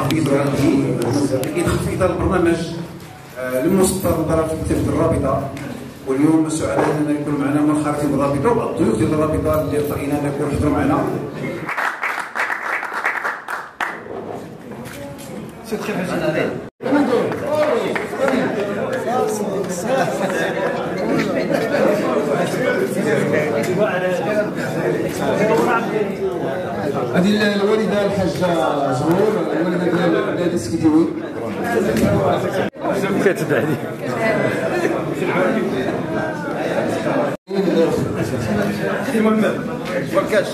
في اطار البرنامج للمسطر طرف تنفيذ الرابطه. واليوم سعداء ان يكون معنا من خارج الرابطه والضيوف ديال الرابطه اللي اختارينا ان يكونوا يحضروا معنا. هذه الوالده الحاجه زهور، الوالده ديال نادي السكيتيوي. كتبع لي المهم بركاش.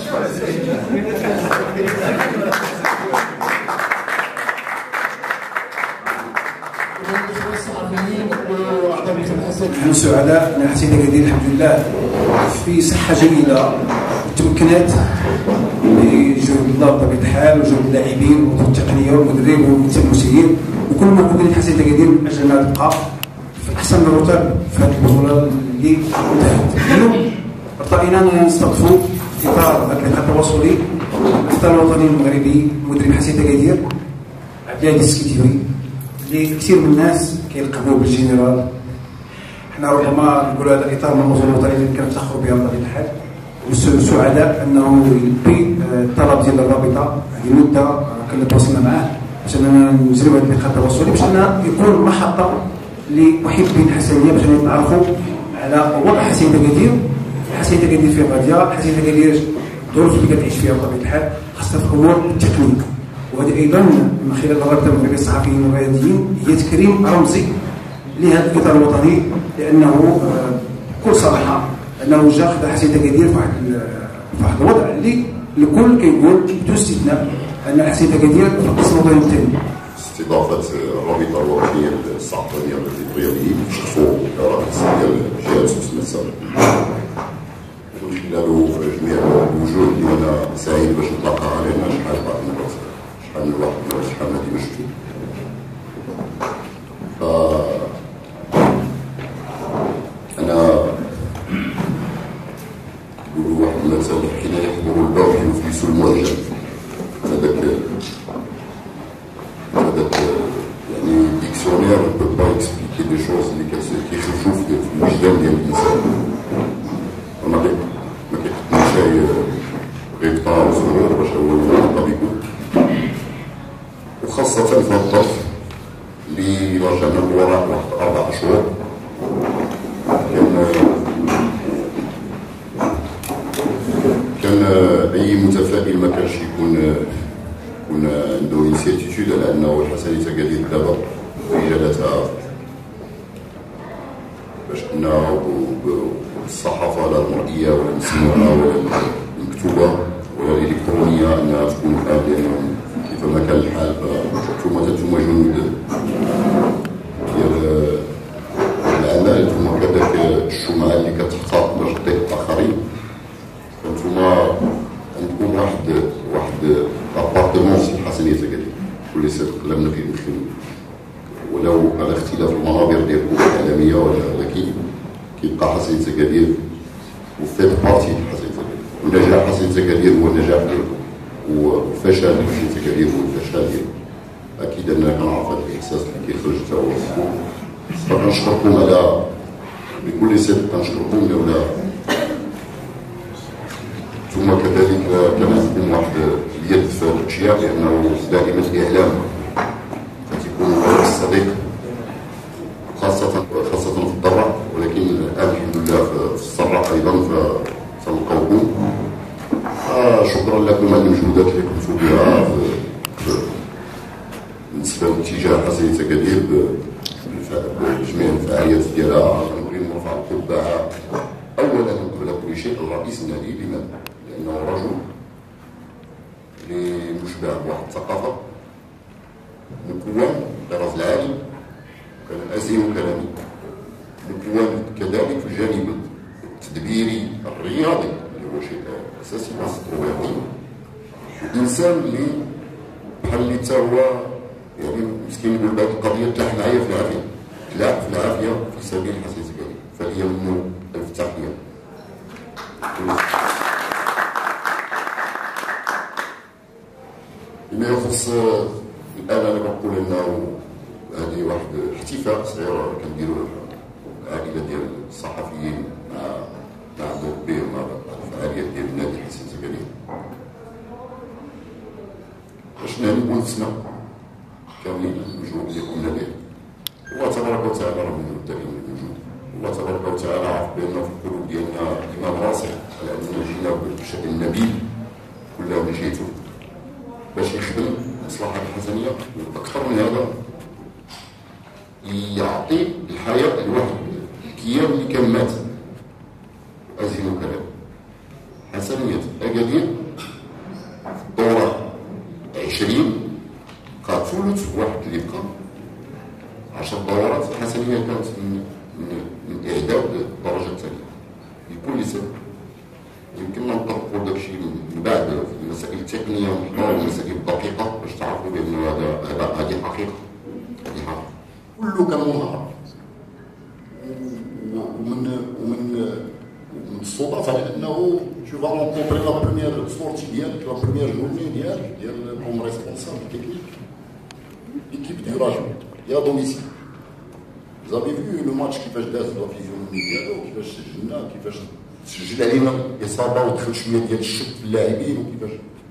نحن سعداء ان حسين أكادير الحمد لله في صحه جيده، تمكنت بجهد الله بطبيعه الحال وجهد اللاعبين والتقنيه والمدرب والمسير وكل موجودين حسين أكادير من اجل انها تبقى في احسن الرتب في هذه البطوله اللي انتهت. اليوم ارتئينا نستضيفوا في اطار هذا اللقاء التواصلي القطاع الوطني المغربي المدرب حسين أكادير عبد العزيز السكيتيوي، اللي كثير من الناس كيلقبوه بالجنرال. حنا ربما نقولوا هذا الاطار من المنظومه الوطنيه اللي كنفتخروا بها بطبيعه الحال، وسعداء انه يلبي الطلب ديال الرابطه. هذه مده كنا تواصلنا معاه باش اننا نجريو هذا اللقاء التواصلي باش انه يكون محطه لمحبين الحسنيه باش يتعرفوا على وضع حسين أكادير، حسين أكادير في غاديه، حسين أكادير الظروف اللي كتعيش فيها بطبيعه الحال خاصه في امور التكنيك. وهذه ايضا من خلال الرابطه المغربيه الصحفيين والرياضيين هي تكريم رمزي لهذا الاطار الوطني، لانه بكل صراحه انه جا خدا حسين أكادير في واحد الوضع اللي الكل كيقول بدون استثناء ان حسين أكادير في القسم الوطني الثاني. استضافه الرابطه الوطنيه للصحفيين والرياضيين شرفوا رئيس ديال جهاز مسلم السابق، ومن خلاله جميع الوجوه اللي انا سعيد باش نتلاقى علينا شحال من الواحد شحال ما ديما أنا يقولوا واحد المثل حين يحضر الباب يفلس المعجم. هذاك يعني ديكسيونير بو با اكسبليكي دي شوز اللي كيخرجوا في الوجدان ديال الانسان. ما كيخدمش غير طار وسرور باش هو يطلب يكون، وخاصة في هذا الظرف اللي رجعنا للوراء واحد 4 أشهر. كان اي متفائل ما كانش يكون عنده انسيرتيتود على انه حسنية أكادير دابا رجالتها باش انها بالصحافه لا المرئيه ولا المسموعه ولا المكتوبه ولا الالكترونيه انها تكون بحال ديالهم كيفما كان الحال. فانتوما جنود ديال العمل، انتوما كذاك الشمعة اللي كتحتاط باش تضيء الاخرين. فانتوما عندكم واحد ابارتمون في حسنية أكادير كل صدق لم نمكن ولو على اختلاف المنابر ديالكم الاعلاميه، ولكن كيبقى حسنية أكادير وفات بارتي ديال حسنية أكادير، ونجاح حسنية أكادير هو النجاح ديالكم، وفشل حسنية أكادير هو الفشل ديالكم. اكيد انا كنعرف هذا الاحساس اللي كيخرج حتى هو. فكنشكركم على بكل صدق، كنشكركم لولا ثم كذلك كان عندكم واحد اليد في الاشياء، لانه دائما الاعلام كتكون الصديق خاصه في الضراء، ولكن الان الحمد لله في السراء ايضا فنلقاوكم. شكرا لكم على المجهودات اللي قمتوا بها بالنسبه لاتجاه حسنية أكادير بجميع الفعاليات ديالها. نريد نرفع القبعه اولا قبل كل شيء الرئيس النادي. لماذا؟ لانه رجل اللي مشبع بواحد الثقافه مكون طراز العالي، كان ازين كلامي، مكون كذلك في الجانب التدبيري الرياضي اللي هو شيء اساسي خاص الرياضي. الانسان اللي بحال اللي حتى هو يعني مسكين يقول هذه القضيه تلاح معايا في العافيه، تلاح في العافيه في سبيل حسنية أكادير، فهي منه الف تحيه. فيما يخص الان انا كنقول انه هذه واحد احتفاء صغير كنديروا العائله ديال الصحفيين مع مربيهم مع الفعاليات ديال النادي حسين زكريا باش نهنئوا نفسنا كاملين بالمجهود اللي قمنا به. الله تبارك وتعالى راه من الدائم الوجود. الله تبارك وتعالى عرف بان في القلوب ديالنا ايمان راسخ على اننا جينا بشأن نبيل كلها مشيتو باش يخدم المصلحه الحسنيه، واكثر من هذا يعطي الحياه لواحد الكيان اللي كان مات. ازين كلام حسنيه اكادير في الدوره 20 بقى ثلث واحد اللي بقى 10 دورات حسنيه كانت من اعداد الدرجه الثانيه بكل سبب. يمكننا نطبقوا داكشي من بعد في المسائل التقنيه ونحضروا المسائل الدقيقه باش تعرفوا بان هذه حقيقه. هذه حقيقه كله كان منهار. ومن الصدف على انه tu vas rencontrer la première sortie ديالك la première journée ديال comme responsable technique l'équipe du Rajon et à domicile. Vous avez vu le match كيفاش داز لا فيزيونومي ديالو كيفاش سجلنا كيفاش سجل علينا اصابه ودخل شويه ديال الشك في اللاعبين وكيفاش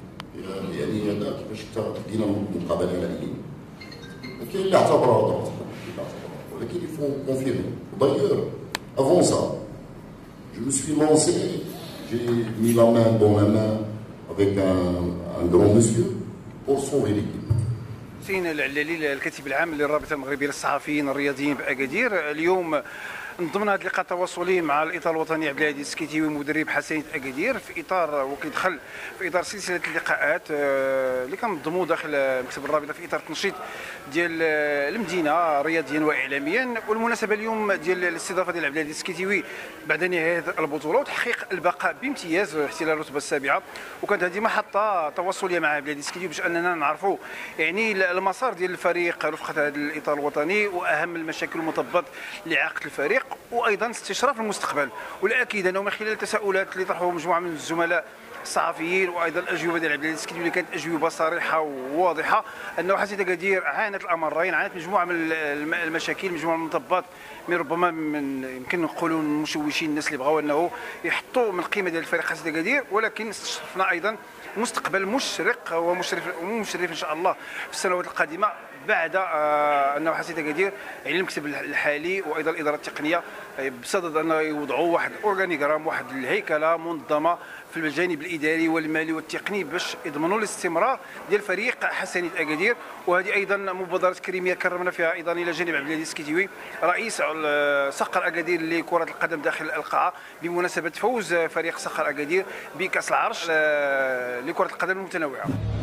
يعني هذا كيفاش بدينا المقابله نهائيا. كاين اللي اعتبرها ضغط ولكن il faut confirmer. D'ailleurs avant ça je me suis lancé, j'ai mis la main dans la main avec un grand monsieur pour sauver l'équipe. حسين العلالي الكاتب العام للرابطه المغربيه للصحفيين الرياضيين باكادير، اليوم نضمن هذا اللقاء التواصلي مع الاطار الوطني عبد الهادي السكيتيوي مدرب حسنيه اكادير في اطار وكيدخل في اطار سلسله اللقاءات اللي كنضموا داخل مكتب الرابطه في اطار التنشيط ديال المدينه رياضيا واعلاميا. والمناسبه اليوم ديال الاستضافه ديال عبد الهادي السكيتيوي بعد نهايه البطوله وتحقيق البقاء بامتياز واحتلال الرتبه السابعه، وكانت هذه محطه تواصليه مع عبد الهادي السكيتيوي باش اننا نعرفوا يعني المسار ديال الفريق رفقه هذا الاطار الوطني واهم المشاكل والمطبات لعقد الفريق، وايضا استشراف المستقبل. والاكيد انه من خلال التساؤلات اللي طرحوها مجموعه من الزملاء الصحفيين وايضا الاجوبه ديال عبد الهادي السكيتيوي اللي كانت اجوبه صريحه وواضحه انه حسنيه اكادير عانت الامرين، عانت مجموعه من المشاكل مجموعه من المطبات من ربما يمكن نقولوا مشوشين الناس اللي بغاو انه يحطوا من القيمه ديال الفريق حسنيه اكادير، ولكن استشرفنا ايضا مستقبل مشرق ومشرف ان شاء الله في السنوات القادمه بعد انه حسنيه اكادير يعني المكتب الحالي وايضا الاداره التقنيه بصدد انه يوضعوا واحد الاورغانيغرام واحد الهيكله منظمه في الجانب الاداري والمالي والتقني باش يضمنوا الاستمرار ديال فريق حسنيه اكادير. وهذه ايضا مبادره كريميه كرمنا فيها ايضا الى جانب عبد الهادي السكيتيوي رئيس صقر اكادير لكره القدم داخل القاعه بمناسبه فوز فريق صقر اكادير بكاس العرش لكره القدم المتنوعه.